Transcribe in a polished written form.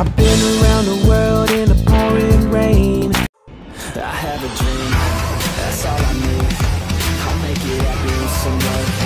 I've been around the world in the pouring rain. I have a dream, that's all I need. I'll make it happen with some work.